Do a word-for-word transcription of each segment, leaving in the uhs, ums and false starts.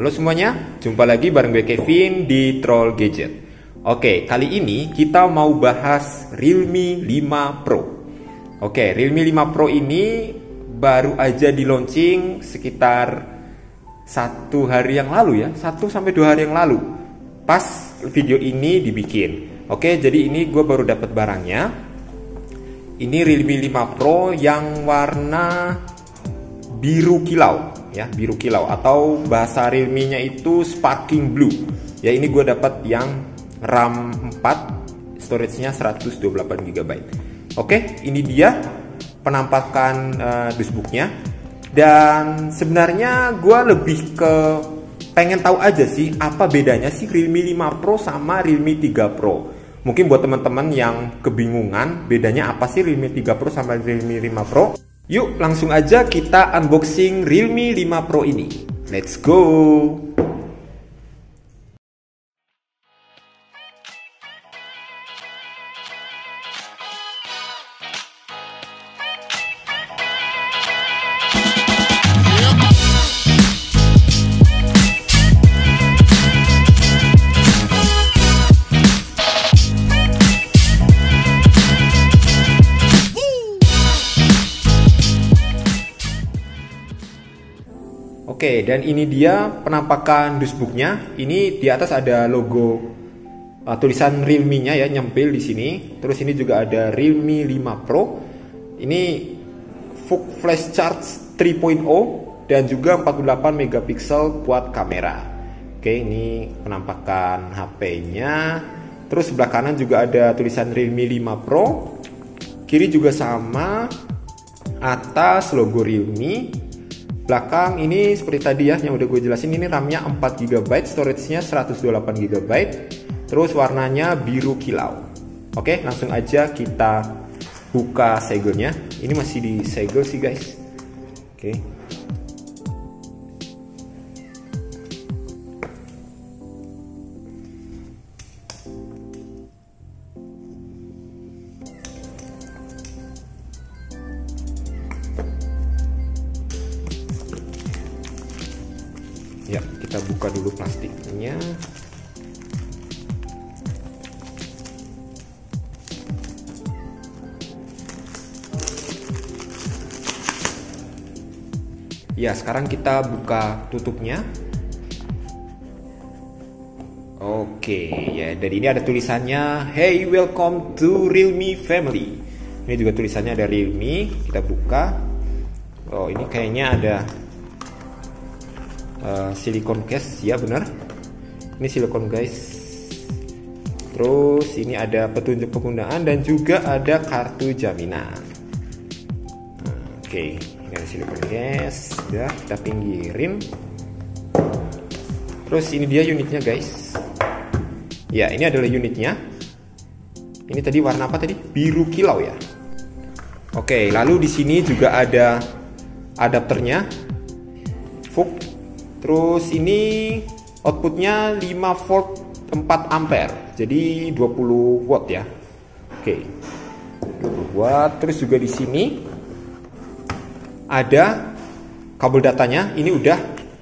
Halo semuanya, jumpa lagi bareng gue Kevin di Troll Gadget. Oke, kali ini kita mau bahas Realme lima Pro. Oke, Realme lima Pro ini baru aja di launching sekitar satu hari yang lalu ya, satu sampai dua hari yang lalu. Pas video ini dibikin. Oke, jadi ini gue baru dapat barangnya. Ini Realme lima Pro yang warna biru kilau ya, biru kilau atau bahasa Realme-nya itu sparkling blue. Ya, ini gue dapat yang RAM empat, storage-nya seratus dua puluh delapan giga byte. Oke, ini dia penampakan uh, dashboard-nya. Dan sebenarnya gue lebih ke pengen tahu aja sih apa bedanya sih Realme lima Pro sama Realme tiga Pro. Mungkin buat teman-teman yang kebingungan bedanya apa sih Realme tiga Pro sama Realme lima Pro. Yuk langsung aja kita unboxing Realme lima Pro ini. Let's go. Oke, dan ini dia penampakan dashboard-nya. Ini di atas ada logo uh, tulisan Realme-nya ya, nyempil di sini. Terus ini juga ada Realme lima Pro. Ini Vogue Flash Charge tiga titik nol dan juga empat puluh delapan megapiksel quad kamera. Oke, ini penampakan H P-nya. Terus sebelah kanan juga ada tulisan Realme lima Pro. Kiri juga sama. Atas logo Realme. Belakang ini seperti tadi ya yang udah gue jelasin, ini RAM-nya empat giga byte, storage-nya seratus dua puluh delapan giga byte. Terus warnanya biru kilau. Oke, langsung aja kita buka segelnya. Ini masih di segel sih guys. Oke. Ya, kita buka dulu plastiknya. Ya, sekarang kita buka tutupnya. Oke, ya, dari ini ada tulisannya, "Hey, welcome to Realme family." Ini juga tulisannya ada Realme. Kita buka. Oh, ini kayaknya ada Uh, silikon case, ya benar. Ini silikon guys. Terus ini ada petunjuk penggunaan dan juga ada kartu jaminan. Nah, oke, okay. Ini ada silikon case. Ya, kita pinggirin. Terus ini dia unitnya guys. Ya, ini adalah unitnya. Ini tadi warna apa tadi? Biru kilau ya. Oke, okay, lalu di sini juga ada adapternya. Vogue. Terus ini outputnya lima volt empat ampere, jadi dua puluh watt ya. Oke, dua puluh watt. Terus juga di sini ada kabel datanya. Ini udah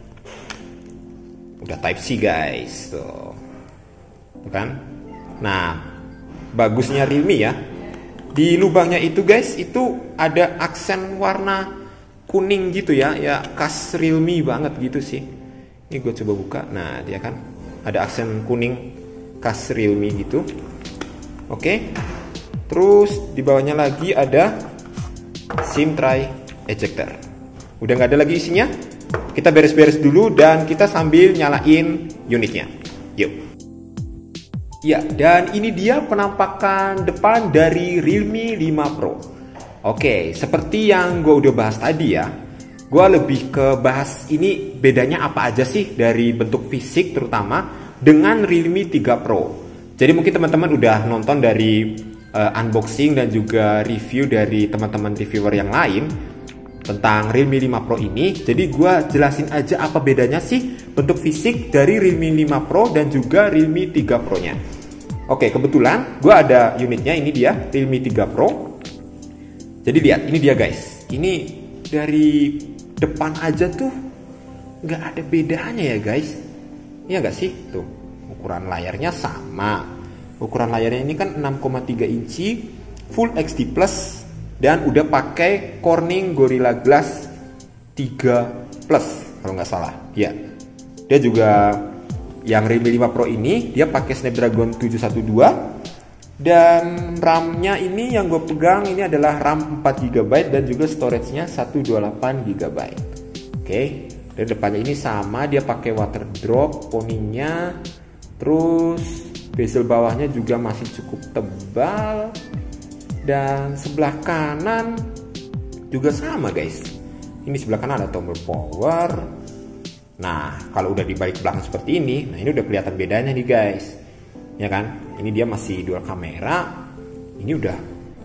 udah Type C guys, tuh, kan? Nah, bagusnya Realme ya. Di lubangnya itu guys, itu ada aksen warna kuning gitu ya, ya khas Realme banget gitu sih. Ini gue coba buka, nah dia kan ada aksen kuning khas Realme gitu. Oke, terus di bawahnya lagi ada SIM tray ejector. Udah nggak ada lagi isinya, kita beres-beres dulu dan kita sambil nyalain unitnya. Yuk. Ya, dan ini dia penampakan depan dari Realme lima Pro. Oke, seperti yang gue udah bahas tadi ya, gue lebih ke bahas ini bedanya apa aja sih dari bentuk fisik terutama dengan Realme tiga Pro. Jadi mungkin teman-teman udah nonton dari uh, unboxing dan juga review dari teman-teman reviewer yang lain tentang Realme lima Pro ini. Jadi gue jelasin aja apa bedanya sih bentuk fisik dari Realme lima Pro dan juga Realme tiga Pro nya. Oke, kebetulan gue ada unitnya, ini dia Realme tiga Pro. Jadi lihat, ini dia guys. Ini dari depan aja tuh nggak ada bedanya ya guys. Iya nggak sih? Tuh, ukuran layarnya sama. Ukuran layarnya ini kan enam koma tiga inci, Full H D plus, dan udah pakai Corning Gorilla Glass tiga plus kalau nggak salah. Ya, dia juga yang Realme lima Pro ini dia pakai Snapdragon tujuh satu dua. Dan RAM-nya ini yang gue pegang ini adalah RAM empat giga byte dan juga storage-nya seratus dua puluh delapan giga byte. Oke, dan depannya ini sama, dia pakai water drop poninya. Terus bezel bawahnya juga masih cukup tebal. Dan sebelah kanan juga sama guys. Ini sebelah kanan ada tombol power. Nah, kalau udah di balik belakang seperti ini, nah ini udah kelihatan bedanya nih guys. Ya kan? Ini dia masih dual kamera. Ini udah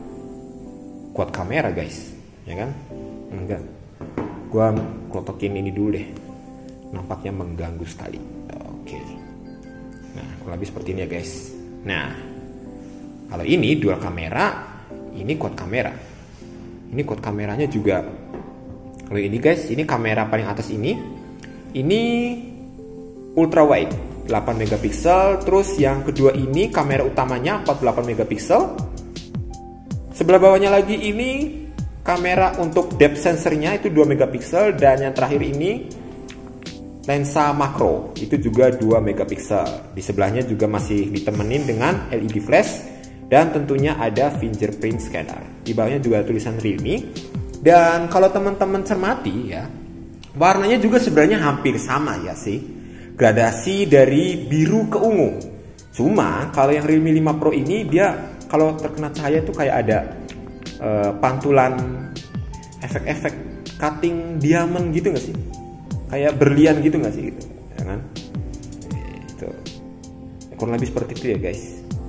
quad kamera guys. Ya kan? Enggak. Gua klotokin ini dulu deh. Nampaknya mengganggu sekali. Oke. Nah, kurang lebih seperti ini ya guys. Nah, kalau ini dual kamera, ini quad kamera. Ini quad kameranya juga. Kalau ini guys, ini kamera paling atas ini. Ini ultra wide delapan megapiksel. Terus yang kedua ini kamera utamanya empat puluh delapan megapiksel. Sebelah bawahnya lagi ini kamera untuk depth sensornya itu dua megapiksel. Dan yang terakhir ini lensa makro, itu juga dua megapiksel. Di sebelahnya juga masih ditemenin dengan L E D flash. Dan tentunya ada fingerprint scanner. Di bawahnya juga tulisan Realme. Dan kalau teman-teman cermati ya, warnanya juga sebenarnya hampir sama ya sih. Gradasi dari biru ke ungu. Cuma kalau yang Realme lima Pro ini dia kalau terkena cahaya itu kayak ada uh, pantulan efek-efek cutting diamond gitu nggak sih? Kayak berlian gitu nggak sih gitu, ya kan? Itu kurang lebih seperti itu ya guys.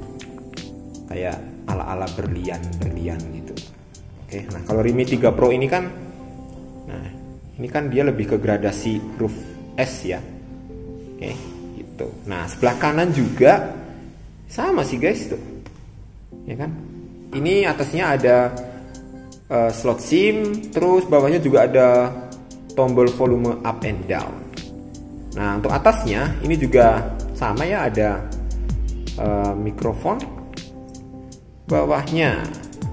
Kayak ala-ala berlian-berlian gitu. Oke, nah kalau Realme tiga Pro ini kan, nah ini kan dia lebih ke gradasi huruf S ya. Oke, gitu. Nah, sebelah kanan juga sama sih guys tuh. Ya kan? Ini atasnya ada uh, slot SIM, terus bawahnya juga ada tombol volume up and down. Nah, untuk atasnya ini juga sama ya, ada uh, mikrofon. Bawahnya.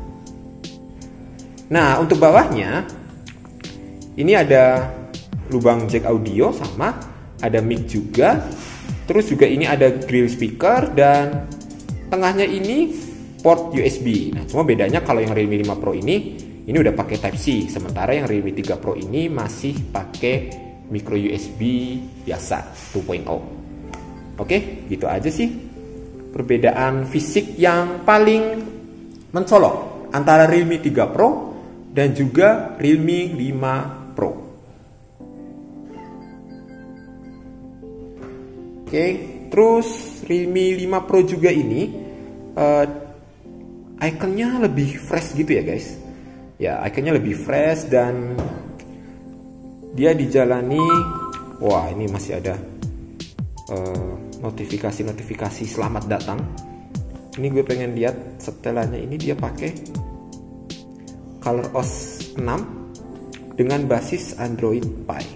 Nah, untuk bawahnya ini ada lubang jack audio sama ada mic juga. Terus juga ini ada grill speaker dan tengahnya ini port U S B. Nah, cuma bedanya kalau yang Realme lima Pro ini ini udah pakai Type C, sementara yang Realme tiga Pro ini masih pakai micro U S B biasa dua titik nol. Oke, gitu aja sih perbedaan fisik yang paling mencolok antara Realme tiga Pro dan juga Realme lima Pro. Oke, terus Realme lima Pro juga ini uh, ikonnya lebih fresh gitu ya guys. Ya, ikonnya lebih fresh dan dia dijalani. Wah, ini masih ada notifikasi-notifikasi uh, selamat datang. Ini gue pengen lihat setelannya. Ini dia pakai ColorOS enam dengan basis Android Pie.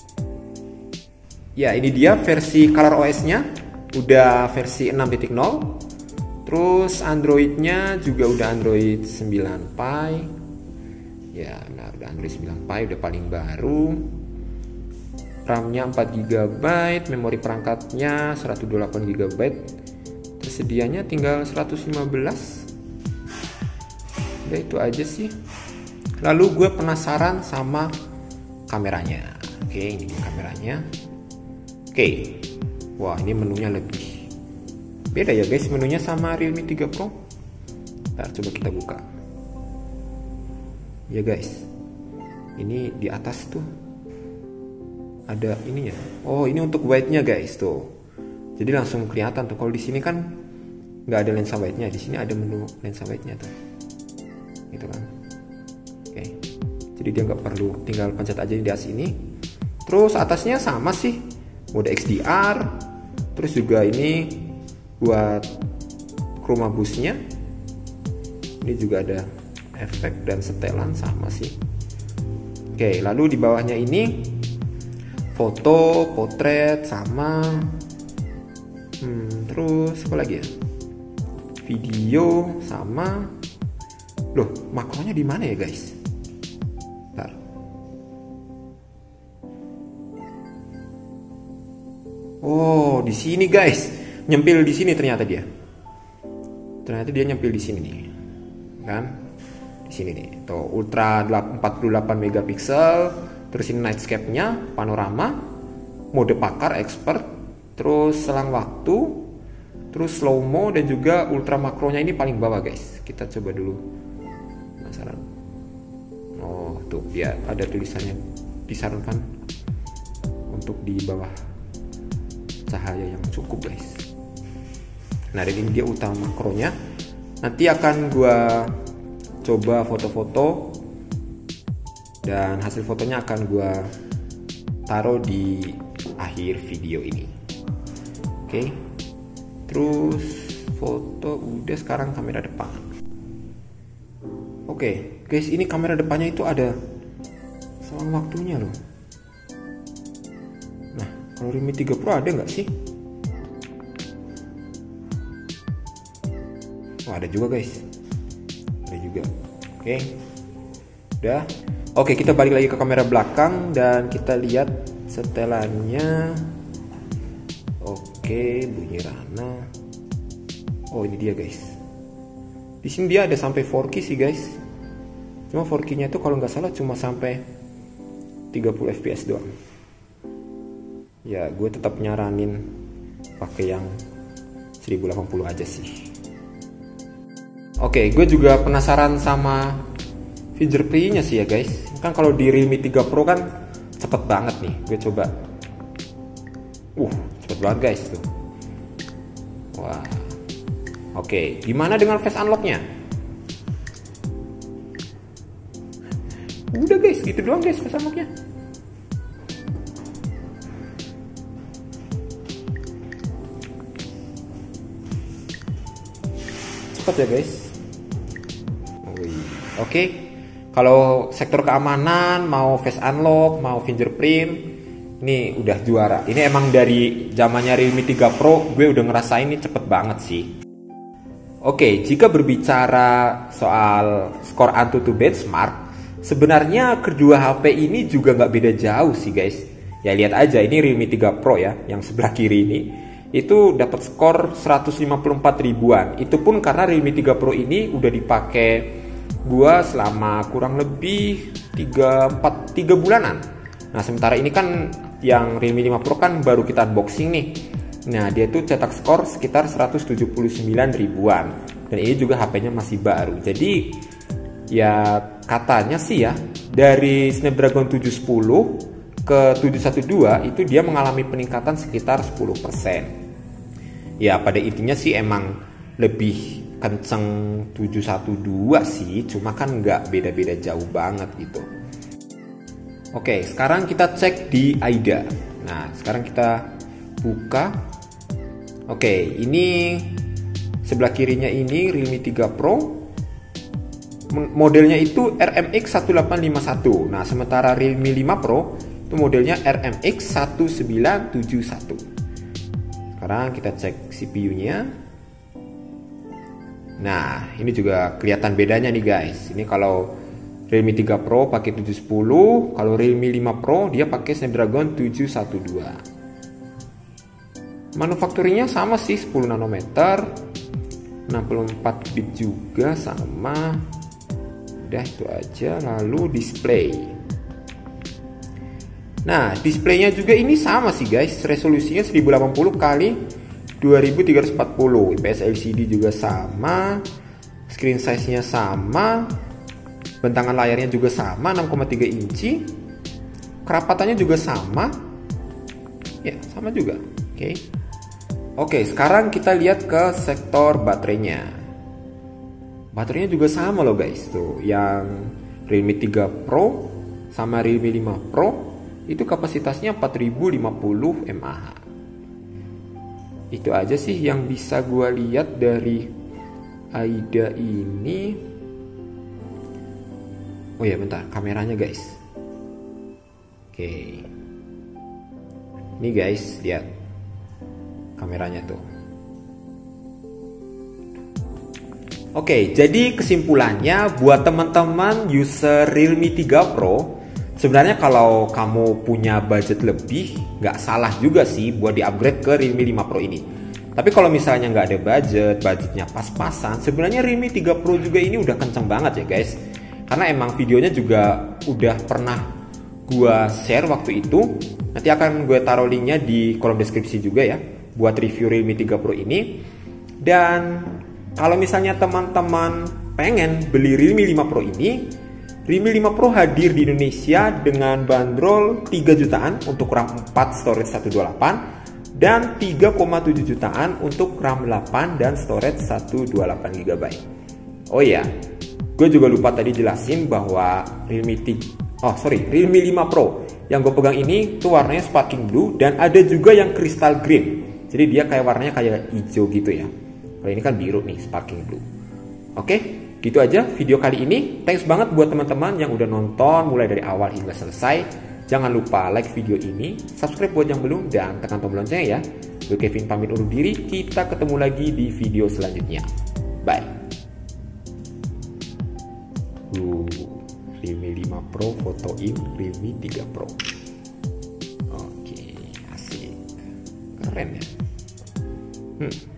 Ya, ini dia versi ColorOS-nya udah versi enam titik nol. Terus Android-nya juga udah Android sembilan Pie. Ya, nah udah Android sembilan Pie, udah paling baru. RAM-nya empat giga byte, memori perangkatnya seratus dua puluh delapan giga byte. Tersedianya tinggal seratus lima belas. Udah itu aja sih. Lalu gue penasaran sama kameranya. Oke, ini dia kameranya. Oke, wah ini menunya lebih beda ya guys, menunya sama Realme tiga Pro. Ntar coba kita buka. Ya guys, ini di atas tuh ada ininya. Oh, ini untuk wide-nya guys tuh. Jadi langsung kelihatan tuh. Kalau di sini kan nggak ada lensa wide-nya, di sini ada menu lensa wide-nya tuh. Gitu kan. Oke. Jadi dia nggak perlu, tinggal pencet aja di atas ini. Terus atasnya sama sih, mode X D R. Terus juga ini buat chroma boost-nya. Ini juga ada efek dan setelan sama sih. Oke, lalu di bawahnya ini foto, potret, sama hmm, terus apa lagi ya? Video sama. Loh, makronya di mana ya guys? Bentar. Oh, di sini guys. Nyempil di sini ternyata dia. Ternyata dia nyempil di sini nih. Kan? Di sini nih. Tuh, ultra empat puluh delapan megapiksel. Terus ini nightscape-nya, panorama, mode pakar, expert, terus selang waktu, terus slow mo, dan juga ultra makronya ini paling bawah guys. Kita coba dulu. Penasaran? Oh tuh ya, ada tulisannya disarankan untuk di bawah cahaya yang cukup guys. Nah ini dia utama makronya. Nanti akan gua coba foto-foto dan hasil fotonya akan gua taruh di akhir video ini. Oke, terus foto udah, sekarang kamera depan. Oke guys, ini kamera depannya itu ada selang waktunya loh. Nah kalau Realme tiga Pro ada nggak sih? Oh ada juga guys, ada juga. Oke, udah. Oke, kita balik lagi ke kamera belakang dan kita lihat setelannya. Oke, bunyi rana. Oh, ini dia guys. Di sini dia ada sampai empat K sih guys. Cuma empat K-nya itu kalau nggak salah cuma sampai tiga puluh F P S doang. Ya, gue tetap nyaranin pakai yang seribu delapan puluh aja sih. Oke, gue juga penasaran sama fingerprint-nya sih ya guys. Kan kalau di Realme tiga Pro kan cepet banget nih. Gue coba. Uh, cepet banget guys tuh. Wah. Oke, gimana dengan face unlock-nya? Udah guys, gitu doang guys face unlock-nya. Cepet ya guys. Oke, kalau sektor keamanan, mau face unlock, mau fingerprint, ini udah juara. Ini emang dari zamannya Realme tiga Pro, gue udah ngerasain ini cepet banget sih. Oke, jika berbicara soal skor Antutu benchmark, sebenarnya kedua H P ini juga nggak beda jauh sih guys. Ya lihat aja, ini Realme tiga Pro ya, yang sebelah kiri ini, itu dapat skor seratus lima puluh empat ribuan. Itu pun karena Realme tiga Pro ini udah dipakai gua selama kurang lebih tiga empat tiga bulanan. Nah, sementara ini kan yang Realme lima Pro kan baru kita unboxing nih. Nah, dia tuh cetak skor sekitar seratus tujuh puluh sembilan ribuan. Dan ini juga H P-nya masih baru. Jadi ya katanya sih ya, dari Snapdragon tujuh sepuluh ke tujuh satu dua itu dia mengalami peningkatan sekitar sepuluh persen. Ya, pada intinya sih emang lebih kenceng tujuh satu dua sih, cuma kan nggak beda-beda jauh banget gitu. Oke, sekarang kita cek di AIDA. Nah, sekarang kita buka. Oke, ini sebelah kirinya ini Realme tiga Pro. Modelnya itu R M X satu delapan lima satu. Nah, sementara Realme lima Pro itu modelnya R M X satu sembilan tujuh satu. Sekarang kita cek C P U-nya. Nah, ini juga kelihatan bedanya nih guys. Ini kalau Realme tiga Pro pakai tujuh sepuluh, kalau Realme lima Pro dia pakai Snapdragon tujuh satu dua. Manufakturnya sama sih, sepuluh nanometer, enam puluh empat bit juga sama. Udah itu aja. Lalu display. Nah, displaynya juga ini sama sih guys. Resolusinya seribu delapan puluh kali dua ribu tiga ratus empat puluh. I P S L C D juga sama. Screen size-nya sama. Bentangan layarnya juga sama, enam koma tiga inci. Kerapatannya juga sama. Ya, sama juga. Oke. Oke, sekarang kita lihat ke sektor baterainya. Baterainya juga sama loh guys. Tuh, yang Realme tiga Pro sama Realme lima Pro itu kapasitasnya empat ribu lima puluh mAh. Itu aja sih yang bisa gue lihat dari AIDA ini. Oh ya bentar, kameranya guys. Oke. Nih guys, lihat kameranya tuh. Oke, jadi kesimpulannya buat teman-teman user Realme tiga Pro, sebenarnya kalau kamu punya budget lebih, nggak salah juga sih buat di-upgrade ke Realme lima Pro ini. Tapi kalau misalnya nggak ada budget, budgetnya pas-pasan, sebenarnya Realme tiga Pro juga ini udah kenceng banget ya guys. Karena emang videonya juga udah pernah gua share waktu itu. Nanti akan gue taruh linknya di kolom deskripsi juga ya, buat review Realme tiga Pro ini. Dan kalau misalnya teman-teman pengen beli Realme lima Pro ini, Realme lima Pro hadir di Indonesia dengan bandrol tiga jutaan untuk RAM empat storage seratus dua puluh delapan dan tiga koma tujuh jutaan untuk RAM delapan dan storage seratus dua puluh delapan giga byte. Oh iya, gue juga lupa tadi jelasin bahwa Realme tiga, oh sorry, Realme lima Pro yang gue pegang ini tuh warnanya sparkling blue dan ada juga yang crystal green. Jadi dia kayak warnanya kayak hijau gitu ya. Kalau ini kan biru nih, sparkling blue. Oke, gitu aja video kali ini. Thanks banget buat teman-teman yang udah nonton mulai dari awal hingga selesai. Jangan lupa like video ini, subscribe buat yang belum, dan tekan tombol loncengnya ya. Gue Kevin pamit undur diri, kita ketemu lagi di video selanjutnya. Bye. Uh, Realme lima Pro fotoin Realme tiga Pro. Oke, asik. Keren ya. Hmm.